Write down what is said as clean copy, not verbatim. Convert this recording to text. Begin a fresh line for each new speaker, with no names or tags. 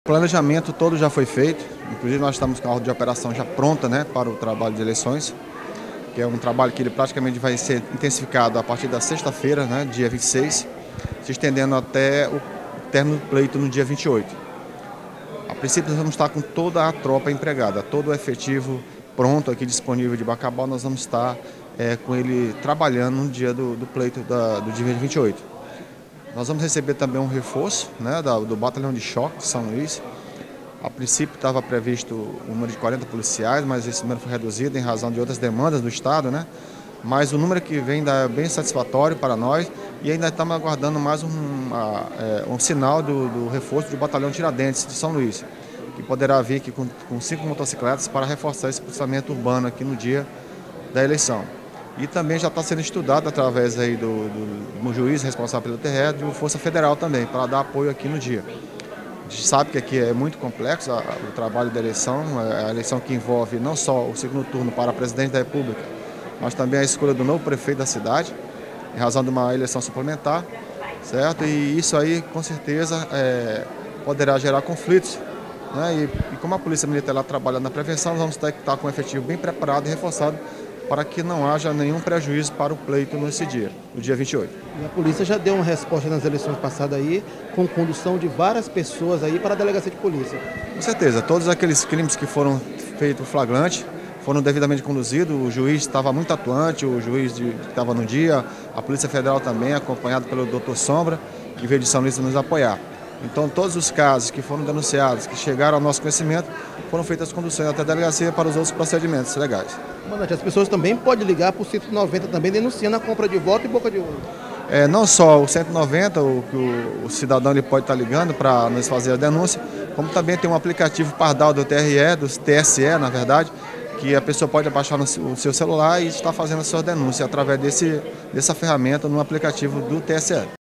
planejamento todo já foi feito, inclusive nós estamos com a ordem de operação já pronta, né, para o trabalho de eleições, que é um trabalho que ele praticamente vai ser intensificado a partir da sexta-feira, né, dia 26, se estendendo até o término do pleito no dia 28. A princípio nós vamos estar com toda a tropa empregada, todo o efetivo pronto aqui disponível de Bacabal, nós vamos estar com ele trabalhando no dia do pleito do dia 28. Nós vamos receber também um reforço, né, do Batalhão de Choque de São Luís. A princípio estava previsto um número de 40 policiais, mas esse número foi reduzido em razão de outras demandas do Estado, né? Mas o número que vem ainda é bem satisfatório para nós e ainda estamos aguardando mais um sinal do reforço do Batalhão Tiradentes de São Luís, que poderá vir aqui com 5 motocicletas para reforçar esse policiamento urbano aqui no dia da eleição. E também já está sendo estudado através aí do juiz responsável pelo TRE, de Força Federal também, para dar apoio aqui no dia. A gente sabe que aqui é muito complexo o trabalho da eleição, a eleição que envolve não só o segundo turno para presidente da República, mas também a escolha do novo prefeito da cidade, em razão de uma eleição suplementar, certo? E isso aí, com certeza, poderá gerar conflitos, né? E como a Polícia Militar lá trabalha na prevenção, nós vamos ter que estar com um efetivo bem preparado e reforçado para que não haja nenhum prejuízo para o pleito nesse dia, no dia 28.
E a polícia já deu uma resposta nas eleições passadas aí, com condução de várias pessoas aí para a delegacia de polícia.
Com certeza, todos aqueles crimes que foram feitos flagrante foram devidamente conduzidos, o juiz estava muito atuante, o juiz que estava no dia, a Polícia Federal também, acompanhado pelo Dr. Sombra, que veio de São Luís nos apoiar. Então, todos os casos que foram denunciados, que chegaram ao nosso conhecimento, foram feitas conduções até a delegacia para os outros procedimentos legais.
Comandante, as pessoas também podem ligar para o 190 também denunciando a compra de voto e boca de urna.
Não só o 190, o cidadão ele pode estar ligando para nos fazer a denúncia, como também tem um aplicativo Pardal do TRE, do TSE, na verdade, que a pessoa pode baixar no seu celular e estar fazendo a sua denúncia através dessa ferramenta no aplicativo do TSE.